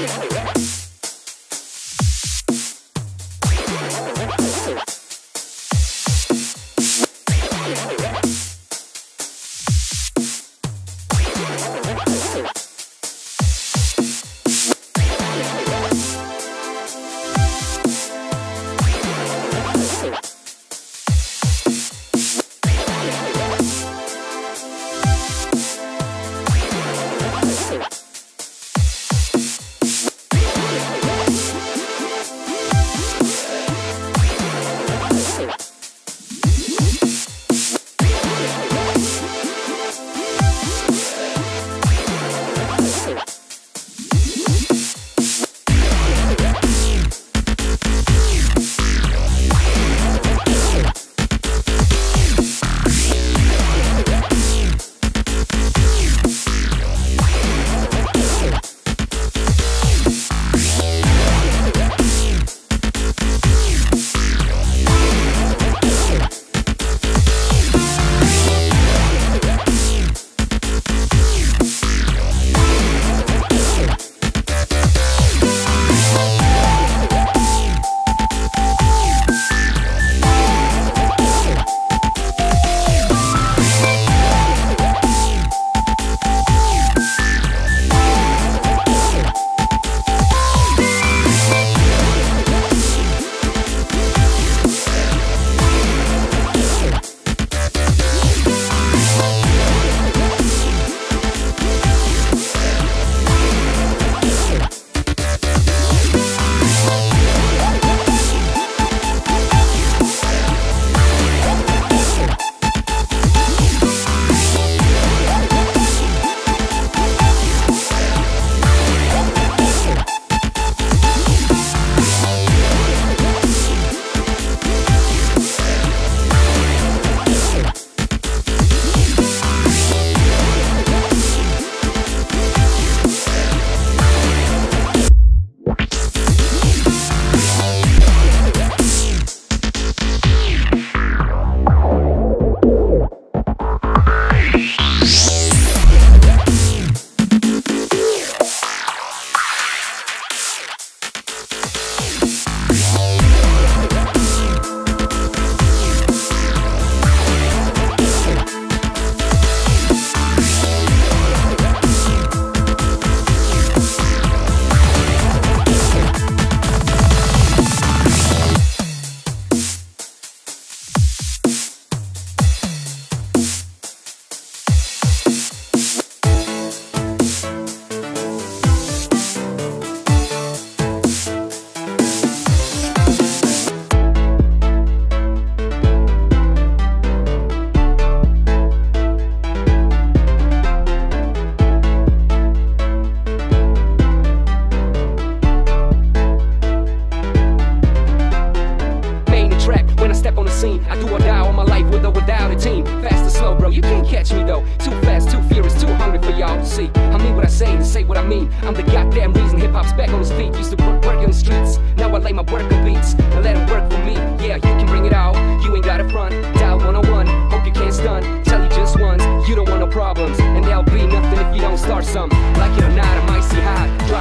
I'm the goddamn reason hip-hop's back on his feet. Used to put work in the streets, now I lay my work on beats and let him work for me. Yeah, you can bring it all, you ain't got a front. Dial 101, hope you can't stun. Tell you just once, you don't want no problems, and there'll be nothing if you don't start something. Like it or not, I'm icy hot.